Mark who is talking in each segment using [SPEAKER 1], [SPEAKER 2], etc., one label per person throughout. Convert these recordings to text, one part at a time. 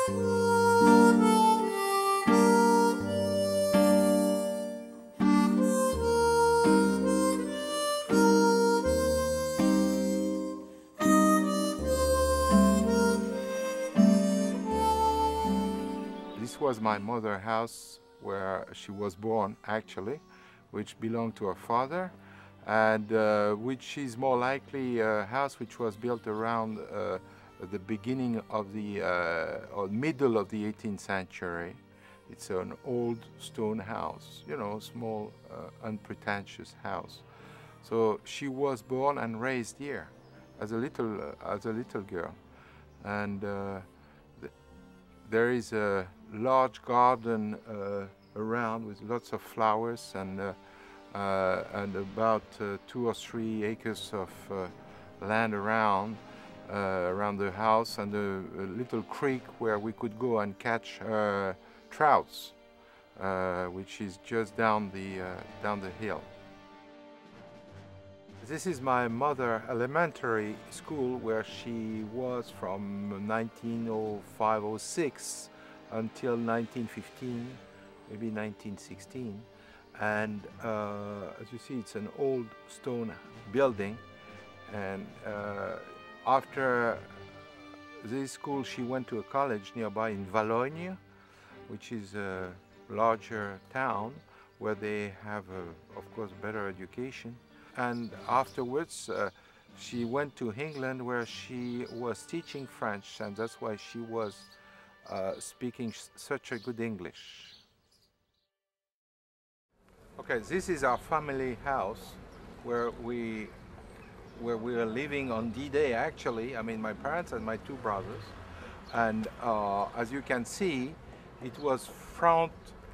[SPEAKER 1] This was my mother's house where she was born, actually, which belonged to her father, and which is more likely a house which was built around the beginning of the, or middle of the 18th century. It's an old stone house, you know, small, unpretentious house. So she was born and raised here as a little girl, and there is a large garden around with lots of flowers and about 2 or 3 acres of land around the house, and a little creek where we could go and catch trouts, which is just down the hill. This is my mother elementary school, where she was from 1905-06 until 1915, maybe 1916. And as you see, it's an old stone building. And after this school, she went to a college nearby in Valognes, which is a larger town where they have, of course, better education. And afterwards, she went to England, where she was teaching French, and that's why she was speaking such a good English. Okay, this is our family house, where we are living on D-Day, actually. I mean, my parents and my 2 brothers. And as you can see, it was front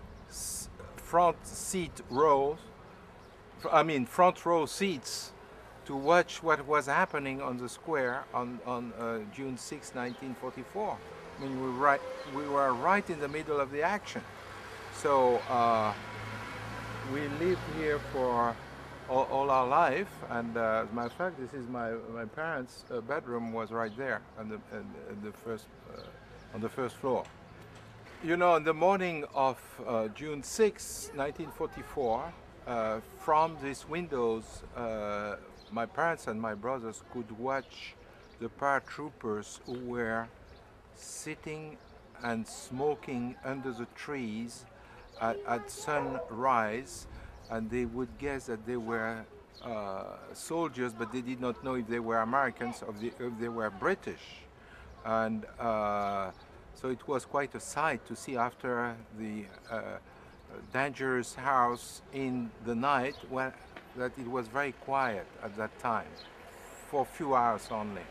[SPEAKER 1] row seats to watch what was happening on the square on June 6, 1944. I mean, we were right in the middle of the action. So we lived here for all our life, and as a matter of fact, this is my parents' bedroom was right there on the first floor. You know, on the morning of June 6, 1944, from these windows, my parents and my brothers could watch the paratroopers who were sitting and smoking under the trees at sunrise, and they would guess that they were soldiers, but they did not know if they were Americans or if they were British. And so it was quite a sight to see after the dangerous house in the night, that it was very quiet at that time, for a few hours only.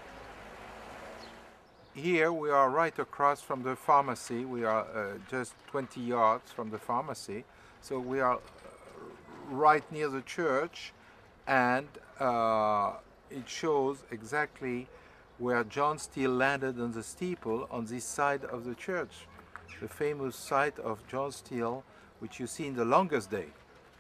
[SPEAKER 1] Here we are right across from the pharmacy. We are just 20 yards from the pharmacy, so we are right near the church, and it shows exactly where John Steele landed on the steeple on this side of the church, the famous site of John Steele, which you see in the Longest Day.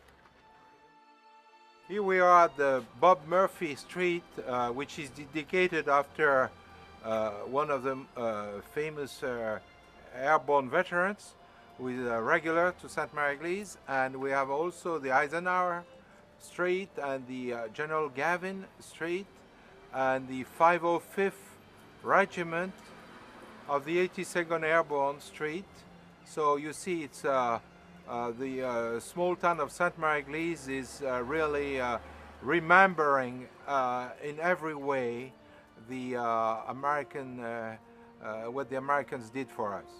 [SPEAKER 1] Here we are at the Bob Murphy Street, which is dedicated after one of the famous airborne veterans, who is a regular to Sainte Mere Eglise. And we have also the Eisenhower Street and the General Gavin Street and the 505th Regiment of the 82nd Airborne Street. So you see, it's the small town of Sainte Mere Eglise is really remembering in every way the what the Americans did for us.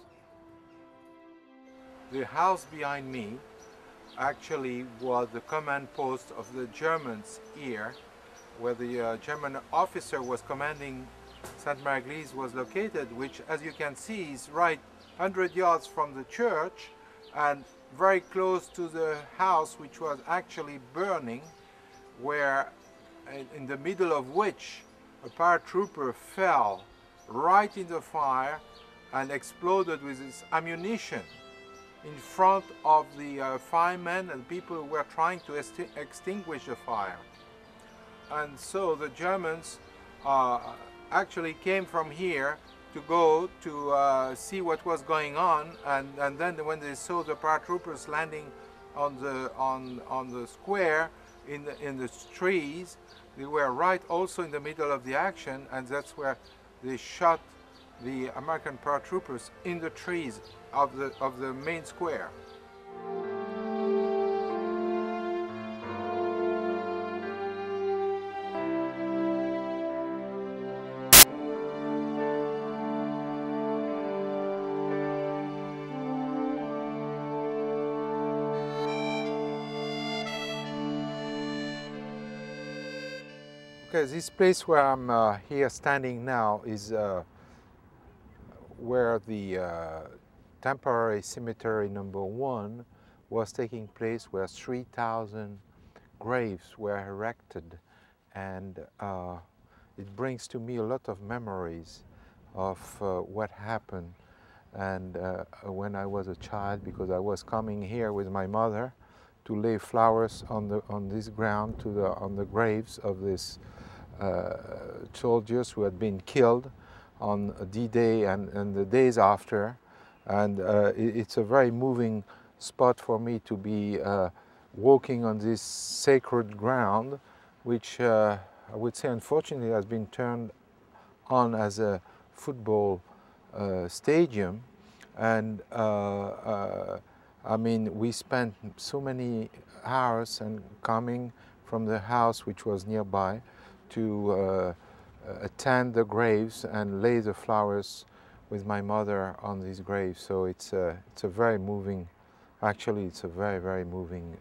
[SPEAKER 1] The house behind me actually was the command post of the Germans here, where the German officer was commanding Sainte Mere Eglise was located, which, as you can see, is right 100 yards from the church and very close to the house which was actually burning, where in the middle of which a paratrooper fell right in the fire and exploded with his ammunition in front of the firemen and people who were trying to extinguish the fire. And so the Germans actually came from here to go to see what was going on, and then when they saw the paratroopers landing on the square in the trees, they were right also in the middle of the action, and that's where they shot the American paratroopers in the trees of the main square. Okay, this place where I'm here standing now is where the temporary cemetery number 1 was taking place, where 3,000 graves were erected, and it brings to me a lot of memories of what happened and when I was a child, because I was coming here with my mother to lay flowers on this ground on the graves of these soldiers who had been killed on D-Day and the days after. And it's a very moving spot for me to be walking on this sacred ground, which I would say unfortunately has been turned on as a football stadium. And I mean, we spent so many hours and coming from the house which was nearby to attend the graves and lay the flowers with my mother on these graves. So it's a very moving, actually it's a very, very moving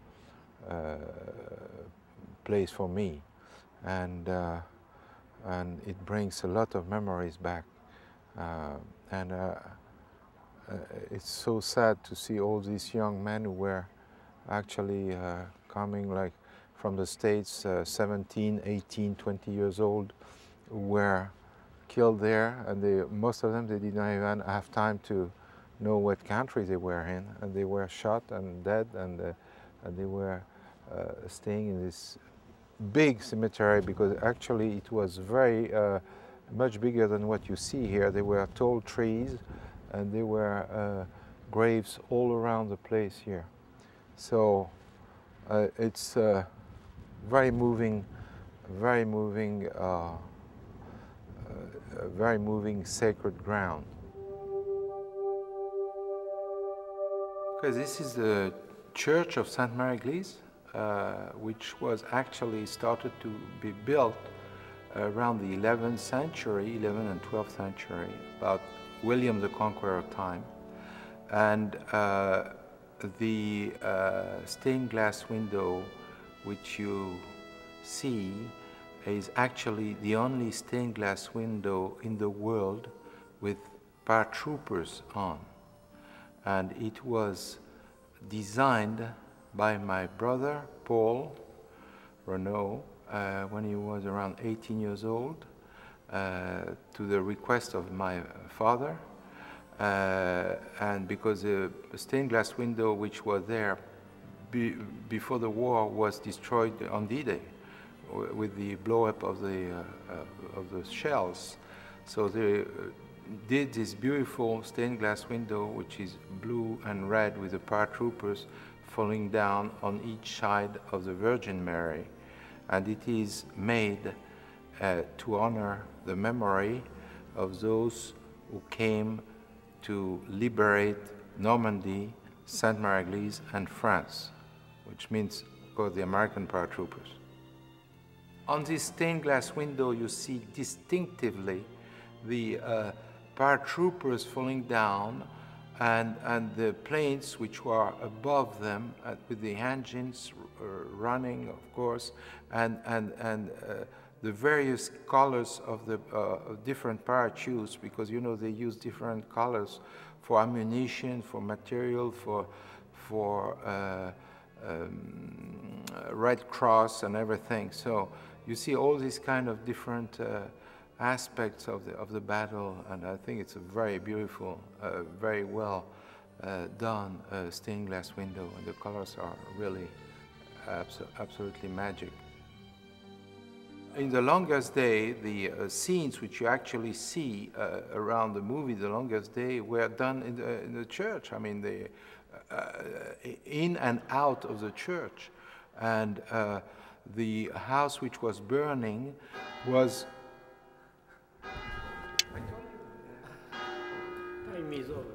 [SPEAKER 1] place for me. And it brings a lot of memories back. It's so sad to see all these young men who were actually coming like from the States, 17, 18, 20 years old, who were killed there, and most of them, they did not even have time to know what country they were in, and they were shot and dead, and they were staying in this big cemetery, because actually it was very much bigger than what you see here. There were tall trees, and there were graves all around the place here. So it's very moving, very moving, very moving sacred ground. Okay, this is the church of Sainte Mere Eglise, which was actually started to be built around the 11th century, 11th and 12th century, about William the Conqueror time. And the stained glass window which you see is actually the only stained glass window in the world with paratroopers on. And it was designed by my brother, Paul Renaud, when he was around 18 years old, to the request of my father. And because the stained glass window which was there before the war was destroyed on D-Day with the blow-up of the shells. So they did this beautiful stained glass window, which is blue and red, with the paratroopers falling down on each side of the Virgin Mary. And it is made to honor the memory of those who came to liberate Normandy, Sainte Mere Eglise, and France, which means, of course, the American paratroopers. On this stained glass window, you see distinctively the paratroopers falling down, and the planes which were above them with the engines running, of course, and the various colors of the different parachutes, because you know they use different colors for ammunition, for material, for Red Cross and everything. So you see all these kind of different aspects of the battle, and I think it's a very beautiful, very well done stained glass window, and the colors are really absolutely magic. In The Longest Day, the scenes which you actually see around the movie The Longest Day were done in the church. I mean, they, in and out of the church. And the house which was burning was...
[SPEAKER 2] Time is over.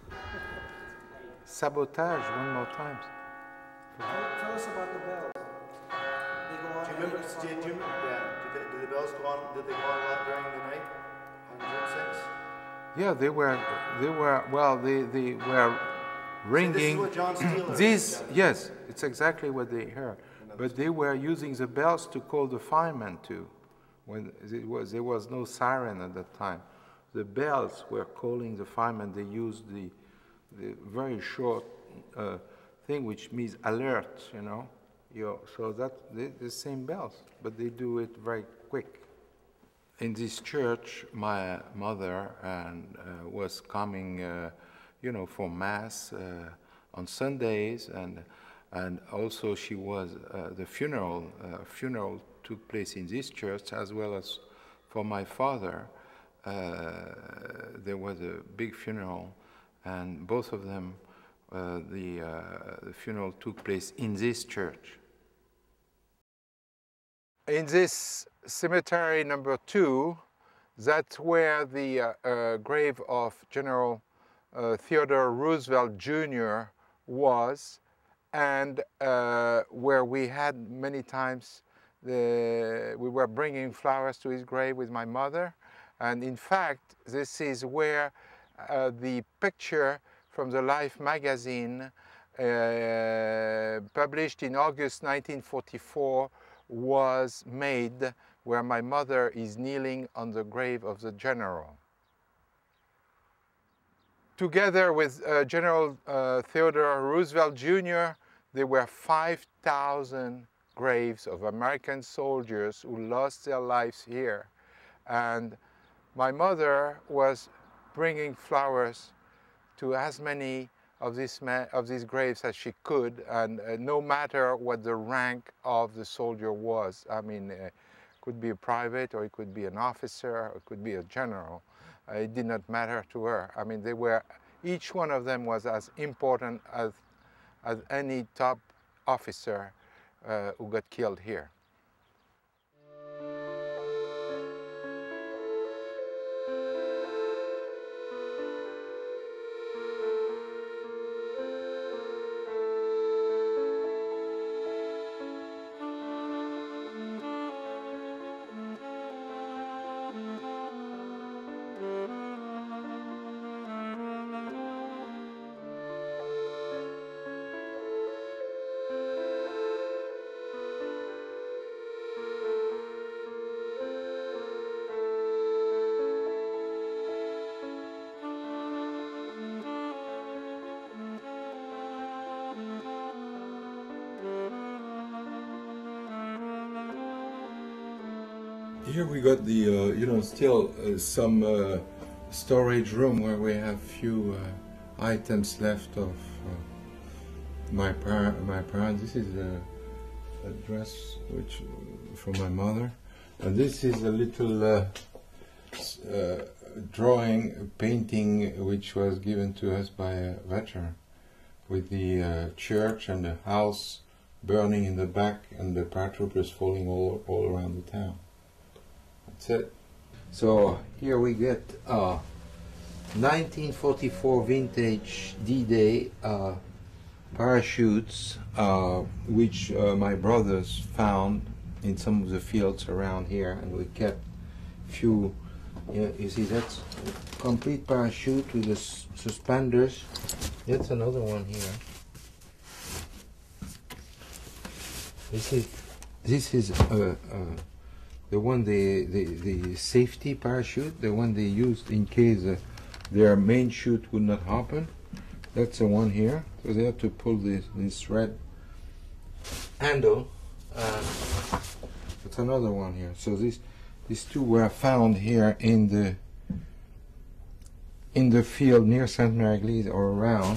[SPEAKER 1] Sabotage, one more time.
[SPEAKER 3] Tell us about the bells. They go on.
[SPEAKER 4] Do you remember? Did the bells go on? Did they go on a lot during the night on June 6th?
[SPEAKER 1] Yeah, they were ringing.
[SPEAKER 4] So this is what John Steele heard.
[SPEAKER 1] Yes, it's exactly what they heard. But they were using the bells to call the firemen too. When there was no siren at that time. The bells were calling the firemen. They used the very short thing which means alert, you know. So that's the same bells, but they do it very quick. In this church, my mother was coming, you know, for Mass on Sundays, and also she was the funeral took place in this church as well as for my father. There was a big funeral, and both of them, the funeral took place in this church. In this cemetery number 2, that's where the grave of General Theodore Roosevelt Jr. was, and where we had many times, we were bringing flowers to his grave with my mother. And in fact, this is where the picture from the Life magazine, published in August 1944, was made, where my mother is kneeling on the grave of the general. Together with General Theodore Roosevelt Jr., there were 5,000 graves of American soldiers who lost their lives here. And my mother was bringing flowers to as many of these graves as she could, and no matter what the rank of the soldier was. I mean, it could be a private, or it could be an officer, or it could be a general. It did not matter to her. I mean, each one of them was as important as any top officer who got killed here. Here we got the, you know, still some storage room where we have few items left of my parents. This is a dress which from my mother, and this is a little drawing, painting which was given to us by a veteran, with the church and the house burning in the back and the paratroopers falling all around the town. That's it. So here we get 1944 vintage D-Day parachutes, which my brothers found in some of the fields around here, and we kept few. You see, that's a complete parachute with the suspenders. That's another one here. This is the one, the safety parachute, the one they used in case their main chute would not happen. That's the one here. So they have to pull this red handle. That's another one here. So these two were found here in the field near Sainte Mere Eglise or around.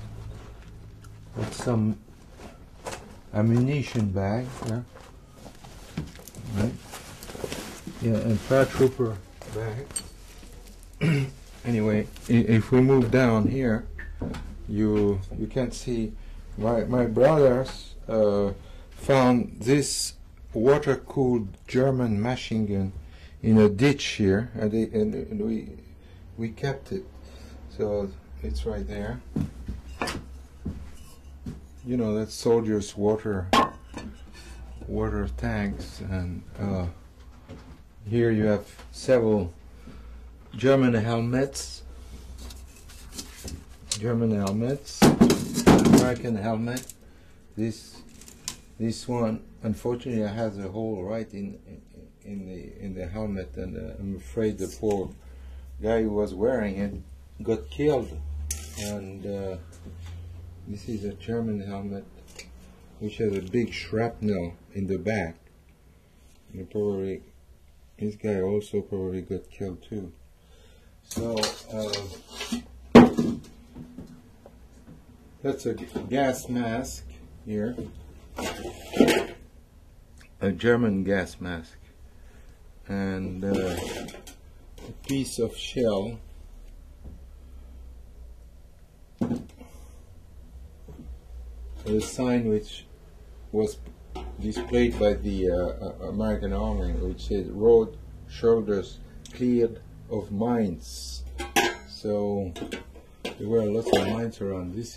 [SPEAKER 1] With some ammunition bag. Yeah. right? Yeah, and paratrooper bag. Anyway, if we move down here, you can see my brothers found this water-cooled German machine gun in a ditch here, and we kept it. So it's right there. You know, that's soldiers' water tanks, and here you have several German helmets, American helmet. This one, unfortunately, has a hole right in the helmet, and I'm afraid the poor guy who was wearing it got killed. And this is a German helmet which has a big shrapnel in the back. And probably this guy also probably got killed too. So that's a gas mask here, a German gas mask, and a piece of shell. A sign which was displayed by the American Army, which said "Road shoulders cleared of mines." So there were lots of mines around. This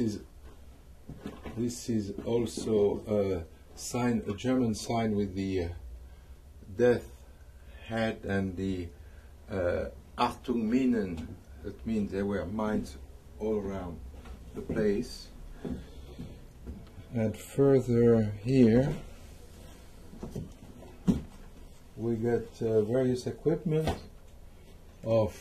[SPEAKER 1] is also a sign, a German sign with the death head and the Achtung Minen. That means there were mines all around the place. And further here, we got various equipment of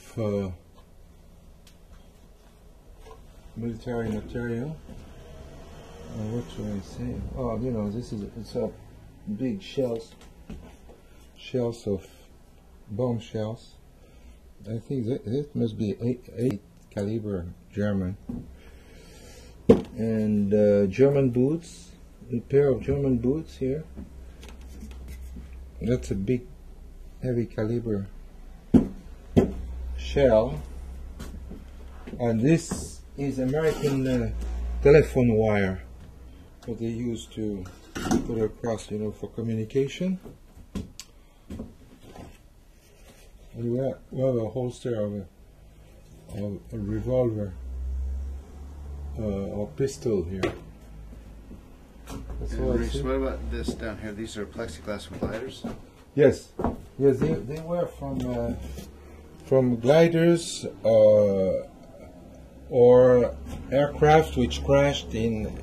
[SPEAKER 1] military material. What should I say? Oh, you know, it's a big shells of bomb shells. I think that must be 8 caliber German. And German boots, a pair of German boots here. That's a big, heavy caliber shell. And this is American telephone wire, what they used to put across, you know, for communication. And we have a holster of a revolver. Or pistol here.
[SPEAKER 4] Maurice, what about this down here? These are plexiglass gliders?
[SPEAKER 1] Yes, they were from gliders or aircraft which crashed in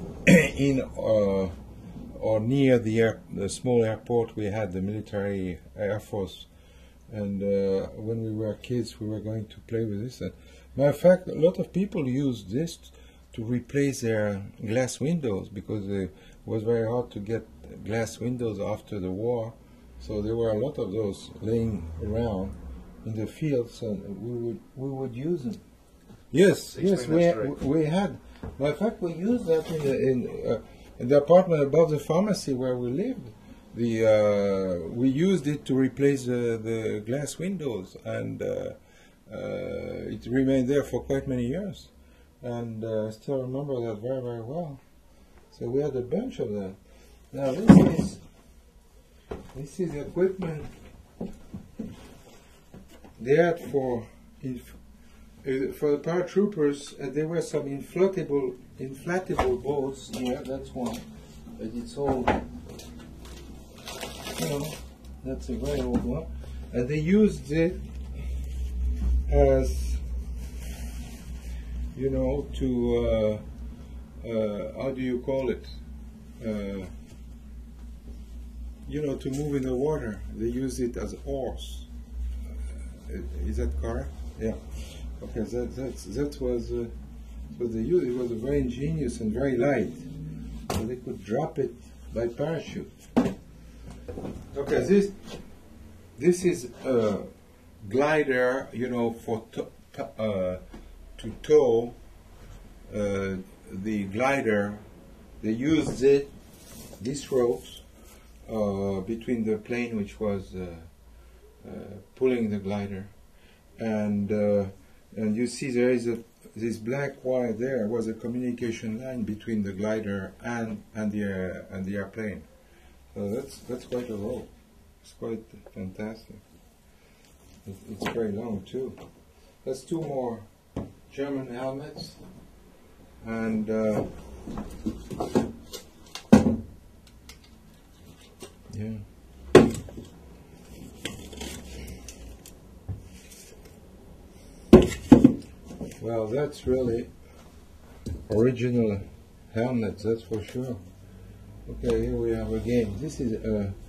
[SPEAKER 1] or near the small airport. We had the military air force, and when we were kids, we were going to play with this. Matter of fact, a lot of people used this to replace their glass windows, because it was very hard to get glass windows after the war. So there were a lot of those laying around in the fields, and we would use them. Yes, we had. Matter of fact, we used that in the apartment above the pharmacy where we lived. We used it to replace the glass windows, and it remained there for quite many years. And I still remember that very, very well. So we had a bunch of that. Now this is equipment they had for the paratroopers. There were some inflatable boats here. That's one, but it's old. You know, that's a very old one, and they used it as, you know, to how do you call it? You know, to move in the water. They use it as oars. Is that correct? Yeah. Okay, that was what they used. It was very ingenious and very light, so they could drop it by parachute. Okay, this is a glider, you know, for to tow the glider. They used these ropes between the plane which was pulling the glider, and you see there is this black wire there was a communication line between the glider and the airplane. So that's quite a rope. It's quite fantastic. It's very long too. That's two more German helmets, and yeah. Well, that's really original helmets, that's for sure. Okay, here we have again. This is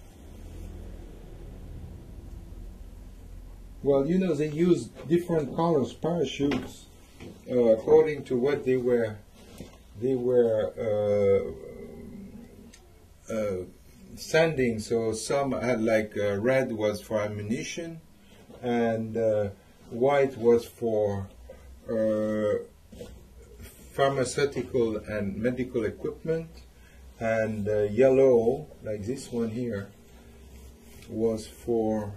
[SPEAKER 1] well, you know, they use different colors parachutes according to what they were sending. So some had like red was for ammunition, and white was for pharmaceutical and medical equipment, and yellow, like this one here, was for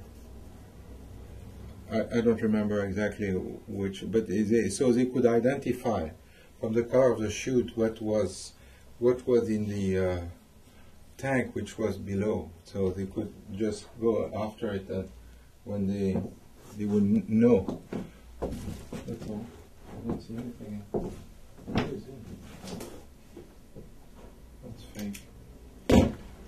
[SPEAKER 1] I don't remember exactly which, but so they could identify from the color of the chute what was in the tank which was below, so they could just go after it when they would know. That's all. I don't see anything. What is it? That's fake.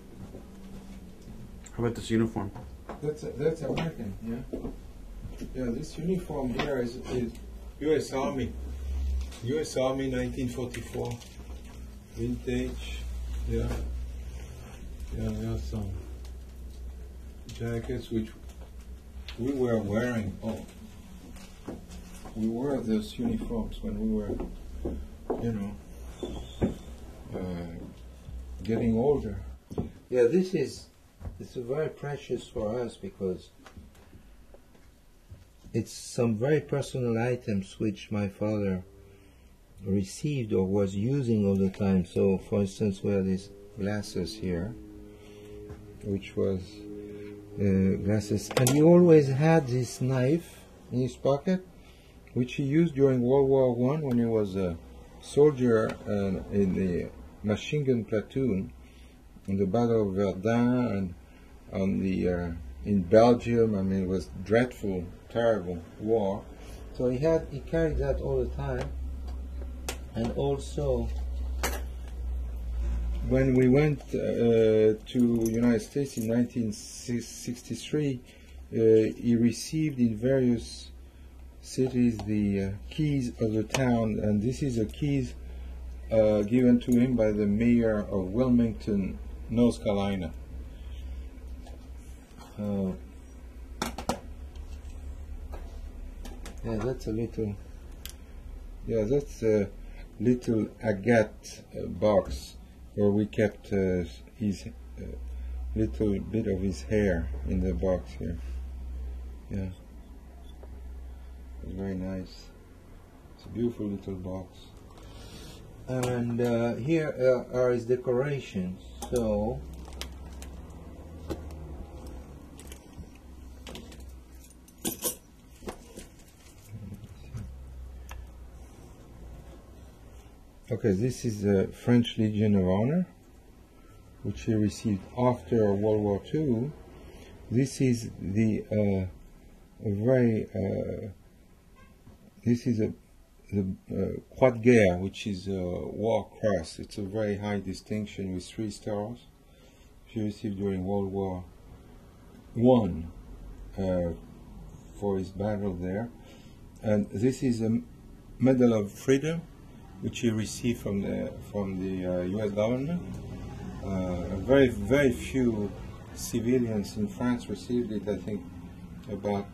[SPEAKER 2] How about this uniform?
[SPEAKER 1] That's American, yeah. Yeah, this uniform here is U.S. Army. U.S. Army 1944. Vintage. Yeah. Yeah, there are some jackets which we were wearing. Oh, we wore those uniforms when we were, you know, getting older. Yeah, it's very precious for us because it's some very personal items which my father received or was using all the time. So, for instance, we have these glasses here, which was glasses, and he always had this knife in his pocket, which he used during World War I when he was a soldier in the machine gun platoon in the Battle of Verdun and on the in Belgium. I mean, it was dreadful, terrible war. So he carried that all the time. And also, when we went to United States in 1963, he received in various cities the keys of the town, and this is the keys given to him by the mayor of Wilmington, North Carolina. Yeah, that's a little. Yeah, that's a little agate box where we kept his little bit of his hair in the box here. Yeah, it's very nice. It's a beautiful little box. And here are his decorations. So. Okay, this is the French Legion of Honor, which he received after World War II. This is the Croix de Guerre, which is a war cross. It's a very high distinction with 3 stars. She received during World War I for his battle there. And this is a Medal of Freedom, which he received from the U.S. government. Very, very few civilians in France received it. I think about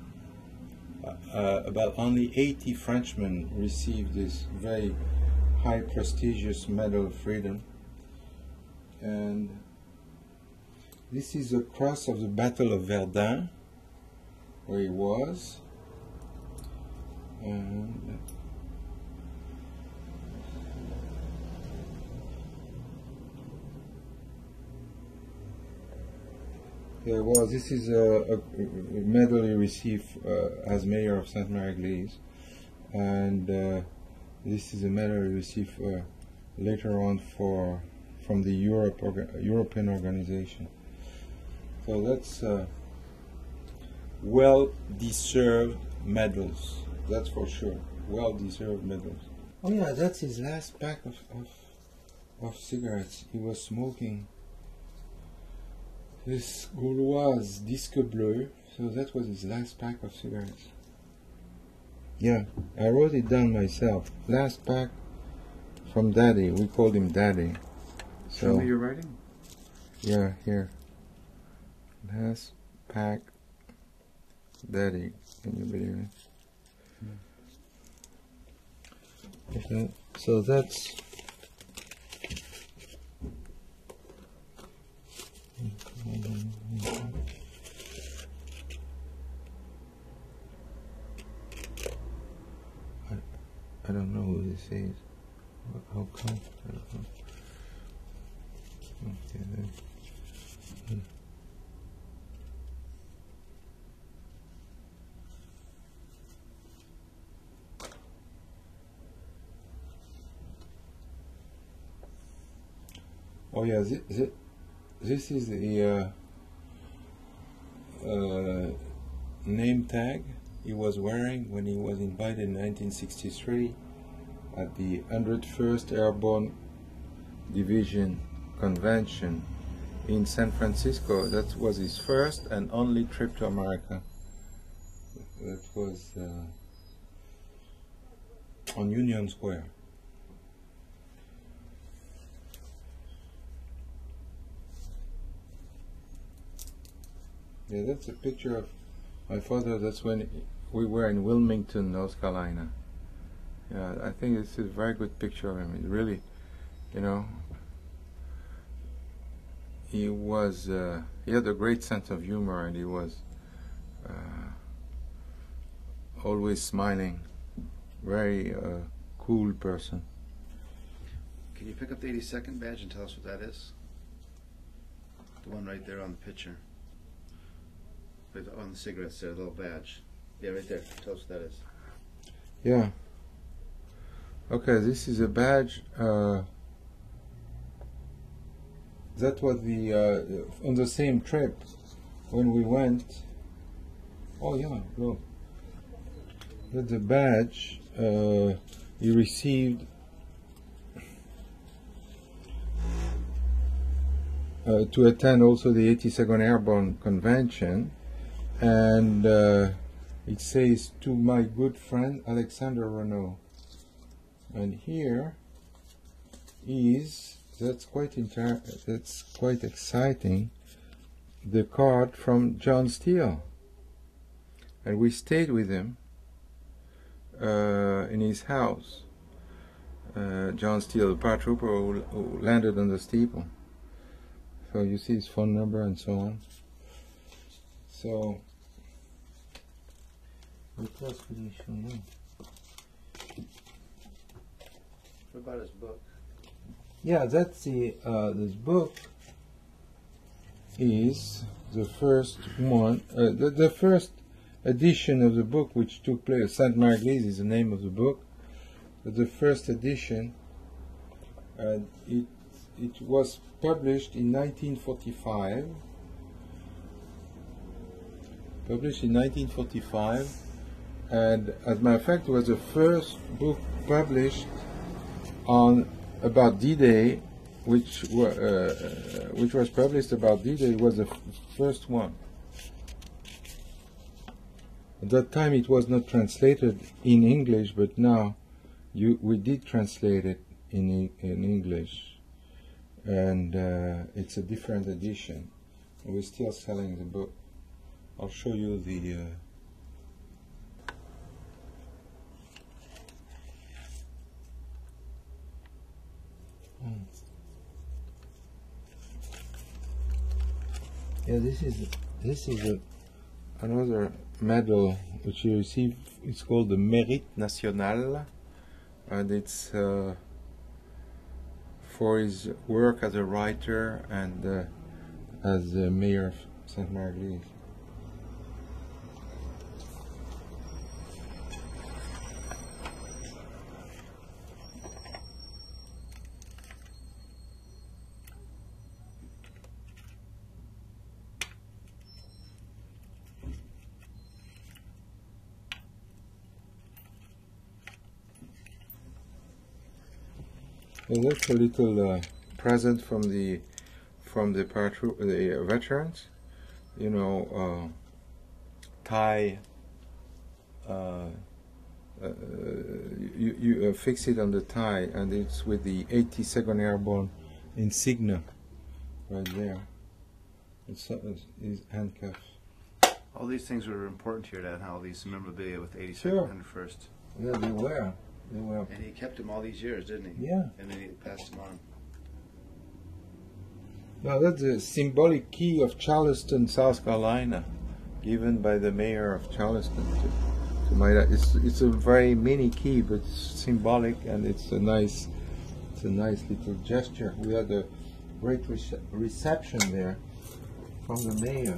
[SPEAKER 1] only 80 Frenchmen received this very high, prestigious Medal of Freedom. And this is the cross of the Battle of Verdun, where he was. And Well, this is a medal he received as mayor of Sainte Mere Eglise, and this is a medal he received later on from the European organization. So that's well-deserved medals. That's for sure. Well-deserved medals. Oh yeah, that's his last pack of cigarettes. He was smoking this Gauloise Disque Bleu, so that was his last pack of cigarettes. Yeah, I wrote it down myself. Last pack from Daddy. We called him Daddy. So,
[SPEAKER 2] show me your writing.
[SPEAKER 1] Yeah, here. Last pack, Daddy. Can you believe it? Okay, so that's. I don't know who this is. How come? I don't know. Okay, then. Oh yeah, this is the name tag he was wearing when he was invited in 1963 at the 101st Airborne Division Convention in San Francisco. That was his first and only trip to America. That was on Union Square. Yeah, that's a picture of my father. That's when we were in Wilmington, North Carolina. Yeah, I think it's a very good picture of him. It really, you know, he had a great sense of humor, and he was always smiling. Very cool person.
[SPEAKER 2] Can you pick up the 82nd badge and tell us what that is? The one right there on the picture. On the cigarettes there, a little badge. Yeah, right there. Tell us what that is.
[SPEAKER 1] Yeah. Okay, this is a badge. That was the on the same trip when we went. Oh yeah, look. That's the badge he received to attend also the 82nd Airborne Convention. And it says, "To my good friend Alexander Renaud." And here is, that's quite exciting, the card from John Steele. And we stayed with him in his house. John Steele, the paratrooper who landed on the steeple. So you see his phone number and so on. So, what else could he show now?
[SPEAKER 2] What about his book?
[SPEAKER 1] Yeah, that's the this book is the first one, the first edition of the book, which took place. Sainte Mere Eglise is the name of the book. But the first edition, and it was published in 1945. Published in 1945, and as a matter of fact, it was the first book published on about D-Day, which was published about D-Day. It was the first one. At that time, it was not translated in English, but now we did translate it in English, and it's a different edition. We're still selling the book. I'll show you the yeah, this is another medal which you received. It's called the Mérite National, and it's for his work as a writer and as the mayor of Sainte Mere Eglise. So that's a little present from the veterans. You know, tie. You fix it on the tie, and it's with the 82nd Airborne insignia right there. It's handcuffs.
[SPEAKER 2] All these things were important here, Dad. How these memorabilia with 82nd
[SPEAKER 1] Sure.
[SPEAKER 2] and 1st.
[SPEAKER 1] Yeah, they were. They were.
[SPEAKER 2] And he kept them all these years, didn't he?
[SPEAKER 1] Yeah.
[SPEAKER 2] And then he passed them on.
[SPEAKER 1] Now that's the symbolic key of Charleston, South Carolina, given by the mayor of Charleston to my dad. It's a very mini key, but it's symbolic, and it's a nice little gesture. We had a great reception there from the mayor.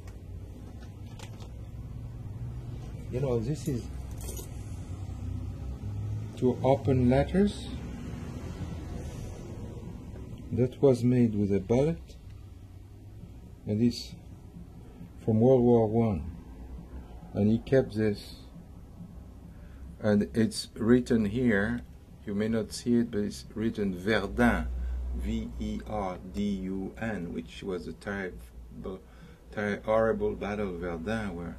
[SPEAKER 1] You know, this is to open letters. That was made with a bullet, and it's from World War I. And he kept this, and it's written here. You may not see it, but it's written Verdun, V-E-R-D-U-N, which was a horrible battle of Verdun, where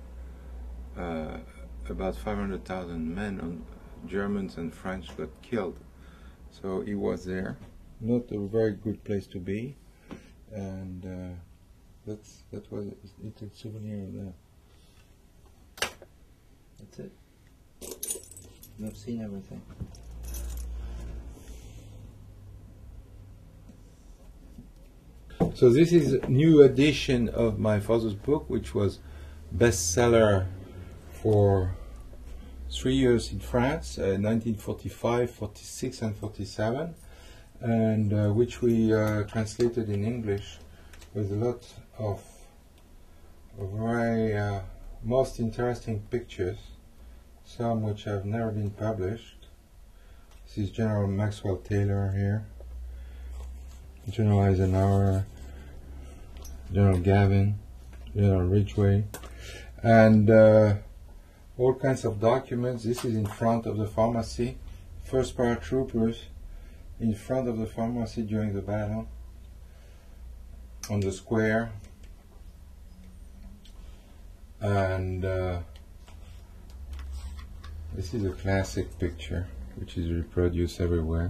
[SPEAKER 1] about 500,000 men, Germans and French, got killed. So he was there. Not a very good place to be, and that was a little souvenir of that. That's it. I've seen everything. So this is a new edition of my father's book, which was bestseller for 3 years in France, 1945, 46, and 47. And which we translated in English with a lot of very most interesting pictures, some which have never been published. This is General Maxwell Taylor here, General Eisenhower, General Gavin, General Ridgway, and all kinds of documents. This is in front of the pharmacy, first paratroopers in front of the pharmacy during the battle, on the square, and this is a classic picture which is reproduced everywhere.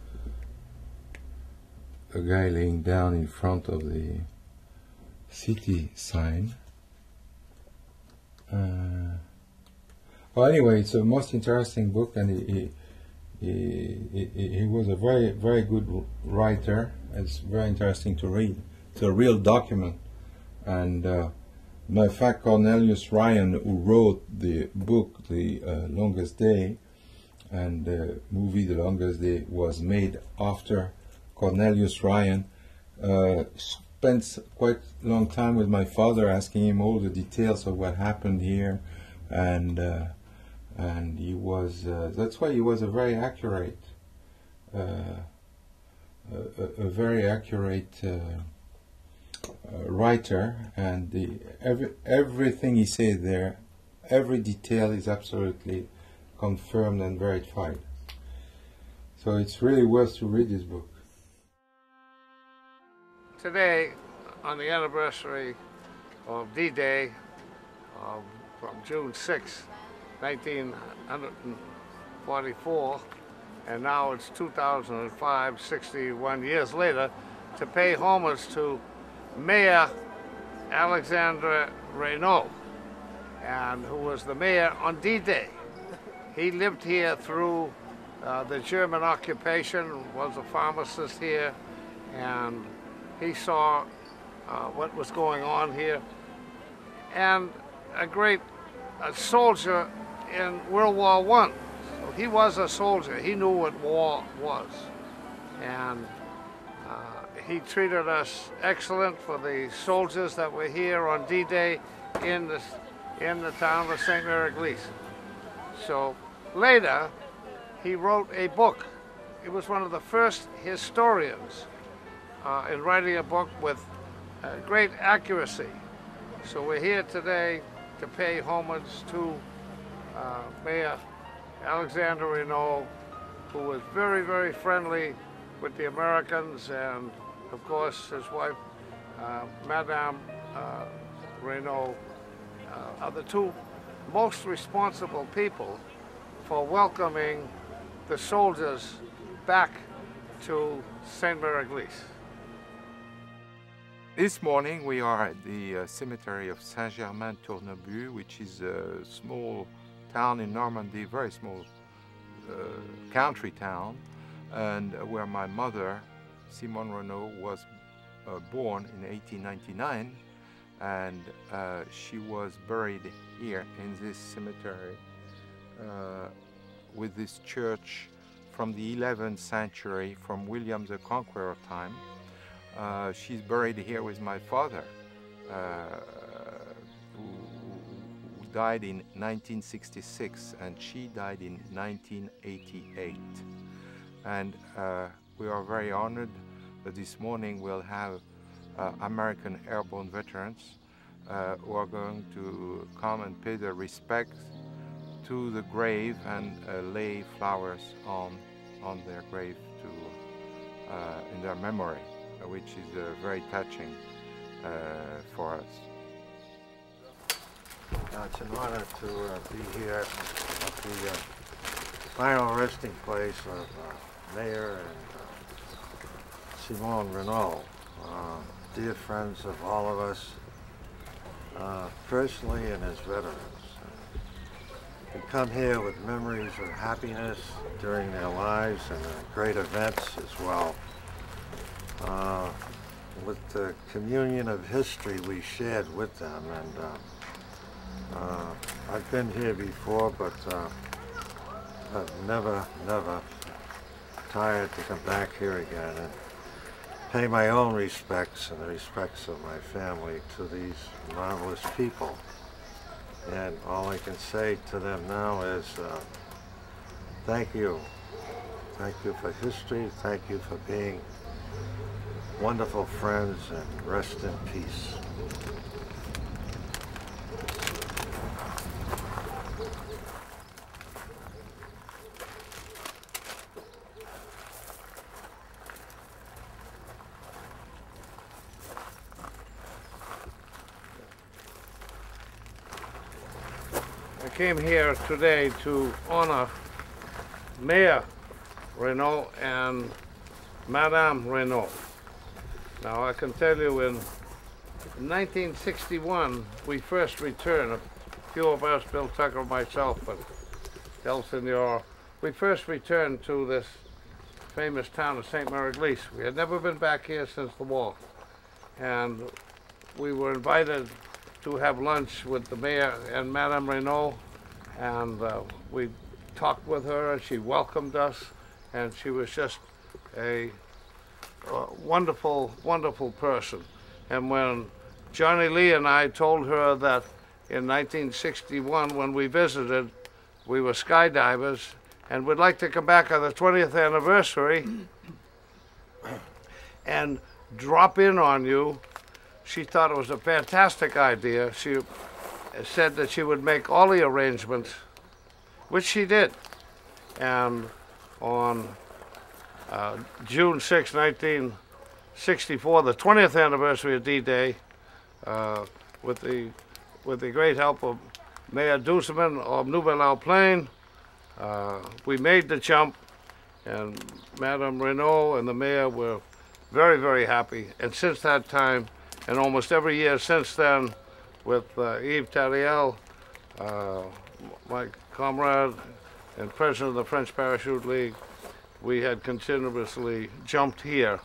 [SPEAKER 1] A guy laying down in front of the city sign. Well, anyway, it's the most interesting book, and he was a very, very good writer. It's very interesting to read. It's a real document. And matter of fact, Cornelius Ryan, who wrote the book, The Longest Day, and the movie The Longest Day was made after Cornelius Ryan, spent quite a long time with my father asking him all the details of what happened here, and he was that's why he was a very accurate writer, and everything he said there, every detail is absolutely confirmed and verified. So it's really worth to read this book.
[SPEAKER 5] Today, on the anniversary of D-Day, from June 6, 1944, and now it's 2005, 61 years later, to pay homage to Mayor Alexandre Renaud, and who was the mayor on D-Day. He lived here through the German occupation, was a pharmacist here, and he saw what was going on here, and a great soldier in World War I. So he was a soldier. He knew what war was. And He treated us excellent for the soldiers that were here on D-Day in the town of Sainte Mere Eglise. So later, he wrote a book. He was one of the first historians in writing a book with great accuracy. So we're here today to pay homage to Mayor Alexander Renaud, who was very, very friendly with the Americans, and of course his wife, Madame Renaud, are the two most responsible people for welcoming the soldiers back to Sainte Mere Eglise.
[SPEAKER 1] This morning we are at the cemetery of Saint-Germain-Tournebu, which is a small town in Normandy, very small country town, and where my mother, Simone Renaud, was born in 1899, and she was buried here in this cemetery with this church from the 11th century, from William the Conqueror time. She's buried here with my father, who died in 1966, and she died in 1988. And we are very honored that this morning we'll have American airborne veterans who are going to come and pay their respects to the grave and lay flowers on their grave in their memory, which is very touching for us.
[SPEAKER 6] It's an honor to be here at the final resting place of Mayor and Simone Renaud, dear friends of all of us, personally and as veterans. We come here with memories of happiness during their lives and great events as well. With the communion of history we shared with them, and I've been here before, but I've never tired to come back here again and pay my own respects and the respects of my family to these marvelous people. And all I can say to them now is thank you. Thank you for history. Thank you for being wonderful friends, and rest in peace.
[SPEAKER 5] I came here today to honor Mayor Renaud and Madame Renaud. Now I can tell you, in 1961 we first returned, a few of us, Bill Tucker, myself, but El Senor, we first returned to this famous town of Sainte Mere Eglise. We had never been back here since the war, and we were invited to have lunch with the Mayor and Madame Renaud, and we talked with her, and she welcomed us, and she was just a wonderful, wonderful person. And when Johnny Lee and I told her that in 1961, when we visited, we were skydivers, and we'd like to come back on the 20th anniversary and drop in on you, she thought it was a fantastic idea. She said that she would make all the arrangements, which she did. And on June 6, 1964, the 20th anniversary of D-Day, with the great help of Mayor Douceman of Nouvelle-Plaine, we made the jump, and Madame Renaud and the Mayor were very, very happy. And since that time, and almost every year since then, with Yves Tariel, my comrade and president of the French Parachute League, we had continuously jumped here.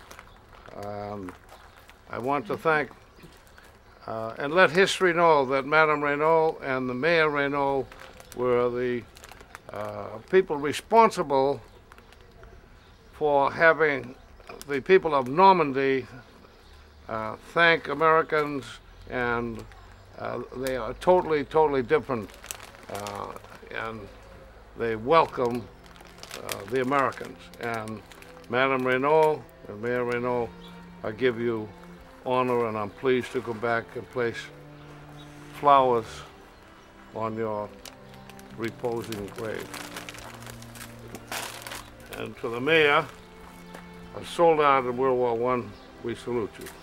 [SPEAKER 5] I want to thank and let history know that Madame Renaud and the Mayor Renaud were the people responsible for having the people of Normandy thank Americans, and they are totally, totally different, and they welcome the Americans. And Madame Renaud and Mayor Renaud, I give you honor, and I'm pleased to come back and place flowers on your reposing grave. And to the mayor, a soldier in World War I, we salute you.